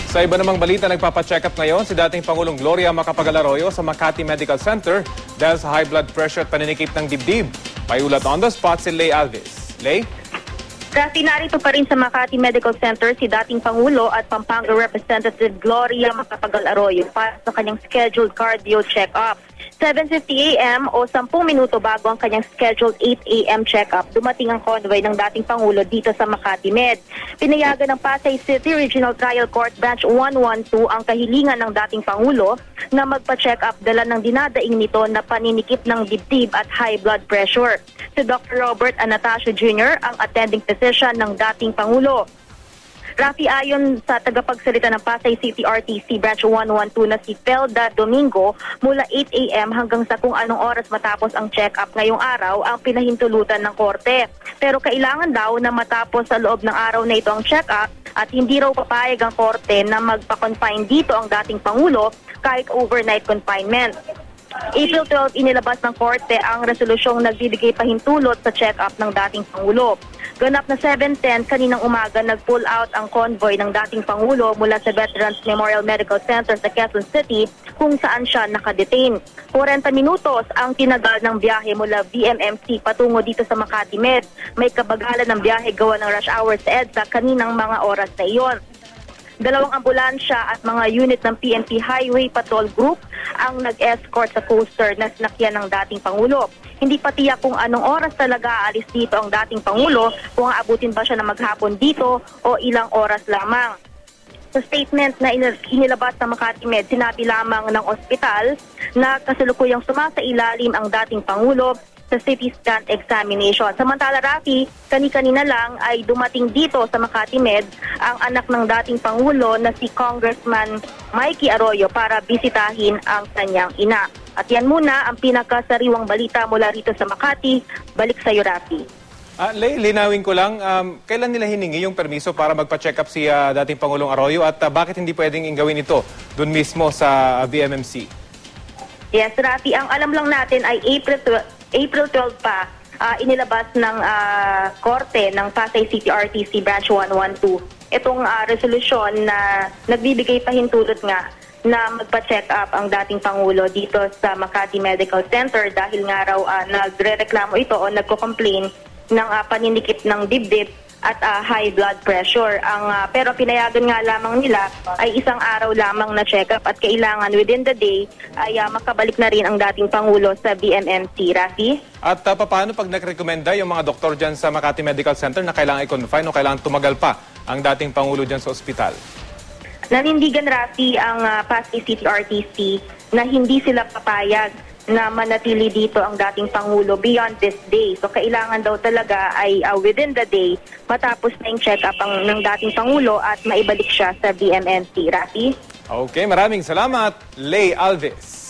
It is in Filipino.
Sa iba namang balita, nagpapacheck up ngayon si dating Pangulong Gloria Macapagal-Arroyo sa Makati Medical Center dahil sa high blood pressure at paninikip ng dibdib. May ulat on the spot si Lay Alves. Lay? Kasi narito pa rin sa Makati Medical Center si dating Pangulo at Pampanga Representative Gloria Macapagal-Arroyo para sa kanyang scheduled cardio check-up. 7:50 a.m. o 10 minuto bago ang kanyang scheduled 8 a.m. check-up, dumating ang convoy ng dating Pangulo dito sa Makati Med. Pinayagan ng Pasay City Regional Trial Court Branch 112 ang kahilingan ng dating Pangulo na magpa-check-up dala ng dinadaing nito na paninikip ng dibdib at high blood pressure. Si Dr. Robert Anastasio Jr., ang attending physician ng dating Pangulo. Rafi, ayon sa tagapagsalita ng Pasay City RTC Branch 112 na si Felda Domingo, mula 8 a.m. hanggang sa kung anong oras matapos ang check-up ngayong araw ang pinahintulutan ng korte. Pero kailangan daw na matapos sa loob ng araw na ito ang check-up at hindi raw papayag ang korte na magpa-confine dito ang dating Pangulo kahit overnight confinement. April 12, inilabas ng korte ang resolusyong nagbibigay pahintulot sa check-up ng dating Pangulo. Ganap na 7:10 kaninang umaga nag-pull out ang convoy ng dating Pangulo mula sa Veterans Memorial Medical Center sa Quezon City kung saan siya nakadetain. 40 minutos ang tinagal ng biyahe mula VMMC patungo dito sa Makati Med. May kabagalan ng biyahe gawa ng rush hour sa EDSA kaninang mga oras na iyon. 2 ambulansya at mga unit ng PNP Highway Patrol Group ang nag-escort sa coaster na sinakyan ng dating Pangulo. Hindi pa tiyak kung anong oras talaga aalis dito ang dating Pangulo, kung aabutin ba siya na maghapon dito o ilang oras lamang. Sa statement na inilabas ng Makati Med, sinabi lamang ng ospital na kasalukuyang sumasailalim ang dating Pangulo sa CT scan examination. Samantala, Rafi, kani-kanina lang ay dumating dito sa Makati Med ang anak ng dating Pangulo na si Congressman Mikey Arroyo para bisitahin ang kanyang ina. At yan muna ang pinakasariwang balita mula rito sa Makati. Balik sa iyo, Rafi. Lay, linawin ko lang, kailan nila hiningi yung permiso para magpa-check up si dating Pangulong Arroyo at bakit hindi pwedeng gawin ito doon mismo sa VMMC? Yes, Rafi, ang alam lang natin ay April 12 pa, inilabas ng korte ng Pasay City RTC Branch 112 itong resolusyon na nagbibigay pahintulot nga na magpa-check up ang dating Pangulo dito sa Makati Medical Center dahil nga raw nagre-reklamo ito o nagko-complain ng paninikip ng dibdib at high blood pressure. Pero pinayagan nga lamang nila ay isang araw lamang na check-up at kailangan within the day ay makabalik na rin ang dating Pangulo sa VMMC. Rafi? At paano pag nagrekomenda yung mga doktor dyan sa Makati Medical Center na kailangan i-confine o kailangan tumagal pa ang dating Pangulo dyan sa ospital? Nanindigan, Rafi, ang Pasay City RTC na hindi sila papayag na manatili dito ang dating Pangulo beyond this day. So kailangan daw talaga ay within the day matapos na yung check-up ng dating Pangulo at maibalik siya sa VMMC. Rafi? Okay, maraming salamat, Lay Alves.